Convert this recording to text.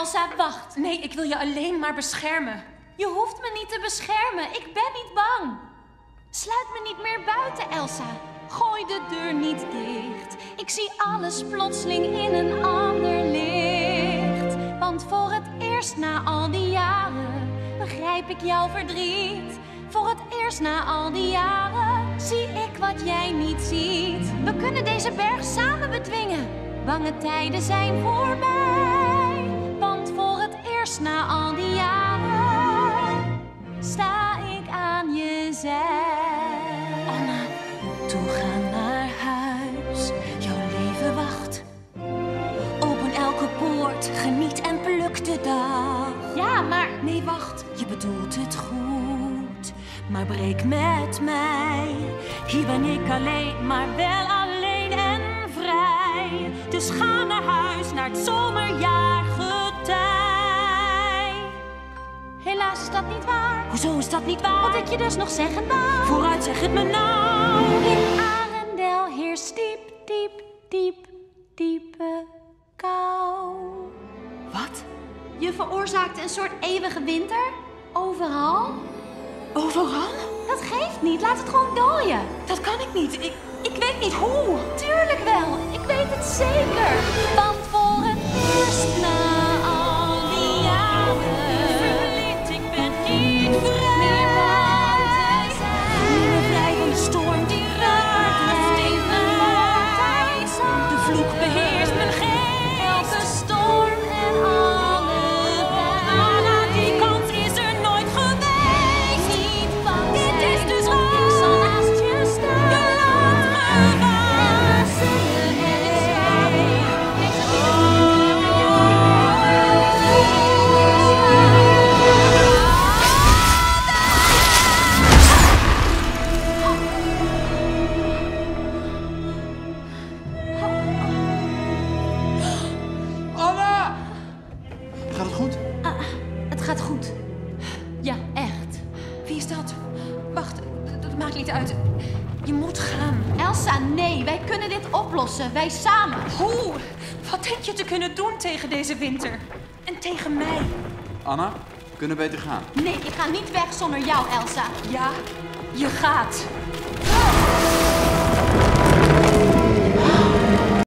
Elsa, wacht. Nee, ik wil je alleen maar beschermen. Je hoeft me niet te beschermen. Ik ben niet bang. Sluit me niet meer buiten, Elsa. Gooi de deur niet dicht. Ik zie alles plotseling in een ander licht. Want voor het eerst na al die jaren begrijp ik jouw verdriet. Voor het eerst na al die jaren zie ik wat jij niet ziet. We kunnen deze berg samen bedwingen. Bange tijden zijn voorbij. Want voor het eerst na al die jaren sta ik aan je zij. Anna, Toe gaan naar huis, jouw leven wacht. Open elke poort, geniet en pluk de dag. ja, maar... Nee, wacht, je bedoelt het goed. Maar breek met mij. Hier ben ik alleen, maar wel alleen en vrij. Dus ga naar huis, naar het zomerjaargetij. Helaas is dat niet waar. Hoezo is dat niet waar? Wat ik je dus nog zeggen wou. Vooruit, zeg het me nou. In Arendel heerst diepe kou. Wat? Je veroorzaakt een soort eeuwige winter. Overal. Overal? Dat geeft niet, laat het gewoon dooien. Dat kan ik niet. Ik weet niet hoe. Tuurlijk wel, ik weet het zeker. Want voor het eerst na al die jaren verliefd, ik ben niet vrij. Meer buiten zijn. Niet meer vrij van de storm die raast in mijn tijd. De vloek beheerst mijn geest. Elke storm en alle pijn. Anna, die kans is er nooit geweest. Niet bang zijn. Dit is dus waar. Ik zal naast je staan. Je laat me Anna! Gaat het goed? Het gaat goed. Ja, echt. Wie is dat? Wacht, dat maakt niet uit. Je moet gaan. Elsa, nee, wij kunnen dit oplossen. Wij samen. Hoe? Wat denk je te kunnen doen tegen deze winter? En tegen mij? Anna, we kunnen beter gaan. Nee, ik ga niet weg zonder jou, Elsa. Ja, je gaat.